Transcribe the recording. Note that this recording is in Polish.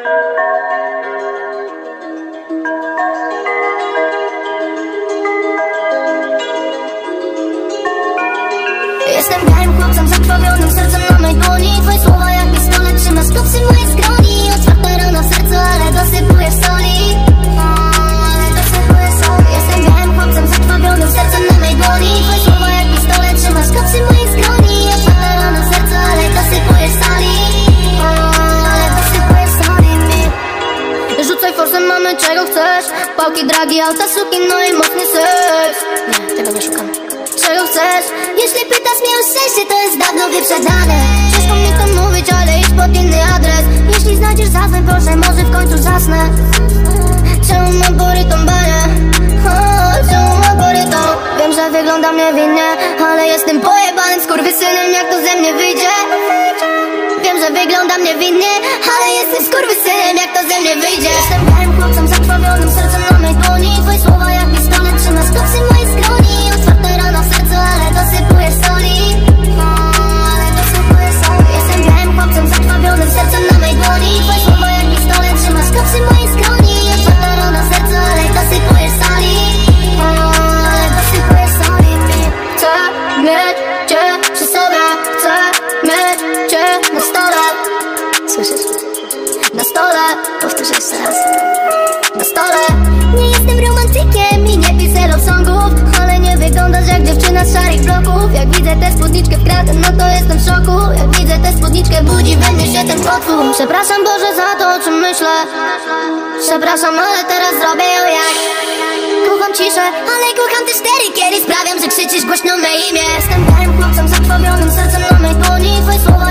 Jestem białym chłopcem, zakrwawionym sercem na mej dłoni. Twoje słowa jak pistolet, trzymasz kopsy moje skroni. Otwarta rana w sercu, ale dosypujesz soli. Jestem białym chłopcem, zakrwawionym sercem na mej dłoni. Twoje słowa jak pistolet, trzymasz kopsy moje skroni. Otwarta rana w sercu, ale dosypujesz soli. Rzucaj forsem, mamy czego chcesz. Pałki, dragi, auta, suki, no i mocny seks. Nie, tego nie szukam. Czego chcesz? Jeśli pytasz mnie o szczęście, to jest dawno wyprzedzane. Ciężko mi to mówić, ale idź pod inny adres. Jeśli znajdziesz zadzwoń, proszę, może w końcu zasnę. Czemu ma borytą banie? Czemu ma borytą? Wiem, że wyglądam niewinnie, ale jestem pojebanym skurwysynem, jak to ze mnie wyjdzie. Wiem, że wyglądam niewinnie, ale jestem skurwysynem, jak to ze mnie wyjdzie. Jestem białym chłopcem, zakrwawionym sercem na mej dłoni. Twoje słowa jak pistolet, trzymasz kopsy mojej skroni. Otwarte rana w sercu, ale dosypujesz soli. Jestem białym chłopcem, zakrwawionym sercem na mej dłoni. Twoje słowa jak pistolet, trzymasz kopsy mojej skroni. Otwarta rana w sercu, ale dosypujesz soli. Chcę mieć cię przy sobie, chcę mieć cię na stole. Słyszysz? Na stole, powtórzę jeszcze raz. Na stole. Nie jestem romantykiem i nie piszę love songów, ale nie wyglądasz jak dziewczyna z szarych bloków. Jak widzę tę spódniczkę w kratę, no to jestem w szoku. Jak widzę tę spódniczkę, budzi we mnie się ten potwór. Przepraszam Boże za to, o czym myślę. Przepraszam, ale teraz zrobię ją jak. Kocham ciszę, ale kocham też cztery, kiedy sprawiam, że krzyczysz głośno me imię. Jestem białym chłopcem, zakrwawionym sercem na mej dłoni. Twoje słowa